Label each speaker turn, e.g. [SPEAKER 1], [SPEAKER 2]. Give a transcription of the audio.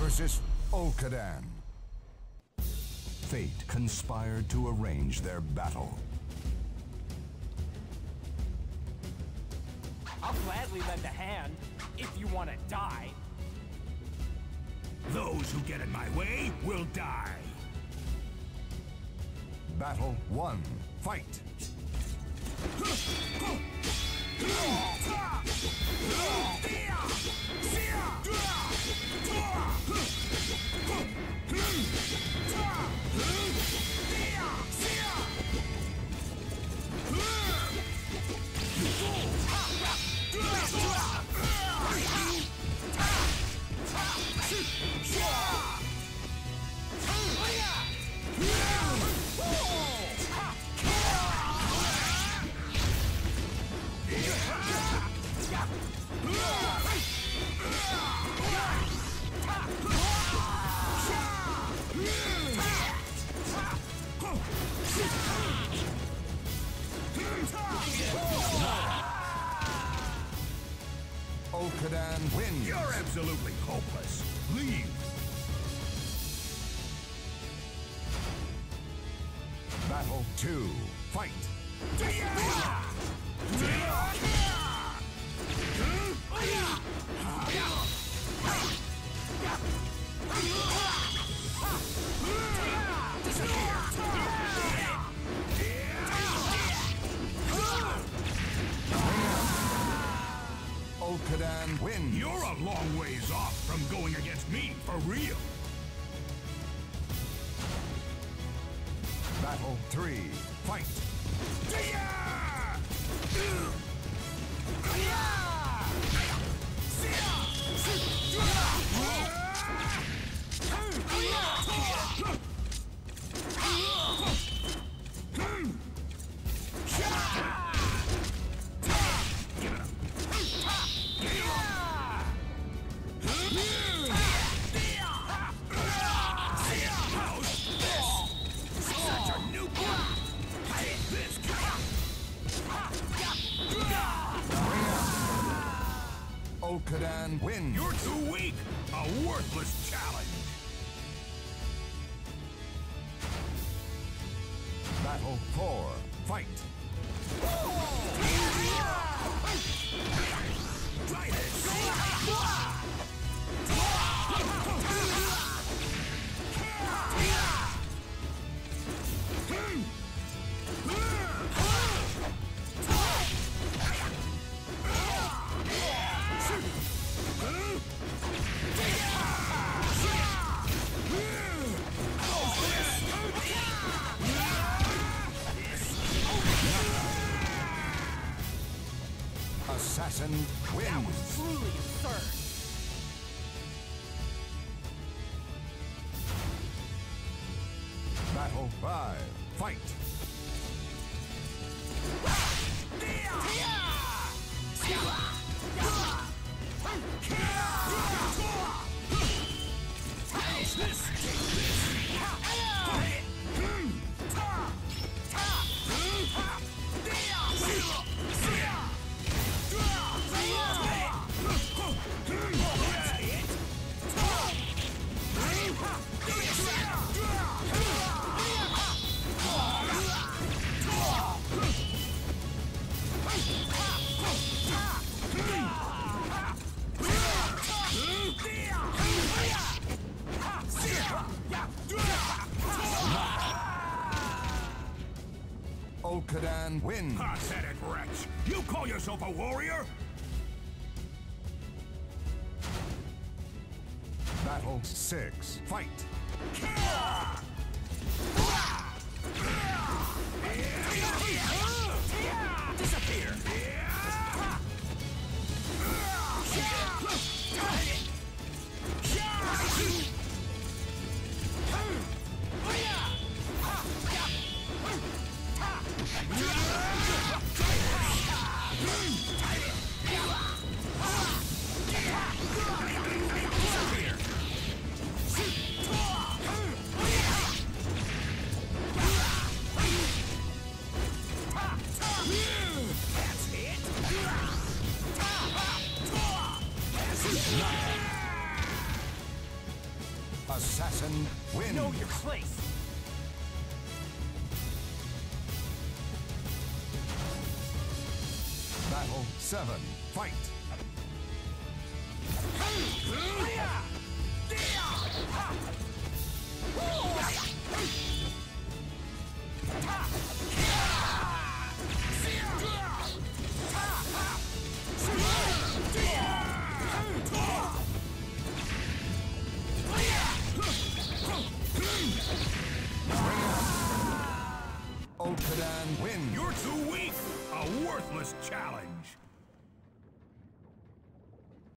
[SPEAKER 1] versus Olkadan. Fate conspired to arrange their battle.
[SPEAKER 2] I'll gladly lend a hand, if you want to die.
[SPEAKER 3] Those who get in my way will die.
[SPEAKER 1] Battle 1. Fight! Olkadan wins.
[SPEAKER 3] You're absolutely hopeless. Leave.
[SPEAKER 1] Battle 2. Fight! Olkadan wins.
[SPEAKER 3] You're a long ways off from going against me for real.
[SPEAKER 1] Battle 3. Fight! Olkadan wins.
[SPEAKER 3] You're too weak. A worthless challenge.
[SPEAKER 1] Battle 4. Fight!
[SPEAKER 3] Try this.
[SPEAKER 1] Assassin
[SPEAKER 2] That
[SPEAKER 1] wins.
[SPEAKER 2] was truly absurd.
[SPEAKER 1] Battle 5. Fight! Olkadan wins.
[SPEAKER 3] Pathetic wretch. You call yourself a warrior?
[SPEAKER 1] Battle 6. Fight!
[SPEAKER 3] Disappear.
[SPEAKER 1] wins.
[SPEAKER 2] Know your place.
[SPEAKER 1] Battle 7. Fight. Okadan wins.
[SPEAKER 3] You're too weak! A worthless challenge!